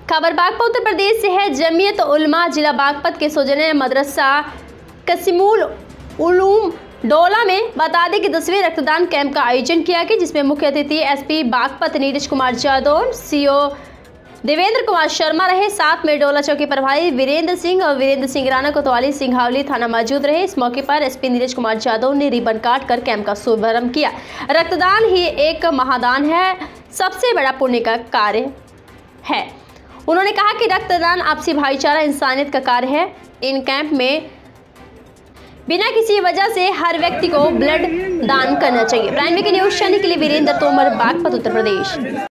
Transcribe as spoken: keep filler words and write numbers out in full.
खबर बागपत उत्तर प्रदेश से है। जमीयत उलमा जिला बागपत के सौजन्य मदरसा कसीमुल उलूम डोला में बता दें कि दसवें रक्तदान कैंप का आयोजन किया गया, जिसमें मुख्य अतिथि एसपी बागपत नीरज कुमार जादौन, सीओ देवेंद्र कुमार शर्मा रहे। साथ में डोला चौकी प्रभारी वीरेंद्र सिंह और वीरेंद्र सिंह राणा कोतवाली सिंघावली थाना मौजूद रहे। इस मौके पर एसपी नीरज कुमार जादौन ने रिबन काट कर कैंप का शुभारंभ किया। रक्तदान ही एक महादान है, सबसे बड़ा पुण्य का कार्य है। उन्होंने कहा कि रक्तदान आपसी भाईचारा इंसानियत का कार्य है। इन कैंप में बिना किसी वजह से हर व्यक्ति को ब्लड दान करना चाहिए। प्राइम मीडिया न्यूज चैनल के लिए वीरेंद्र तोमर, बागपत उत्तर प्रदेश।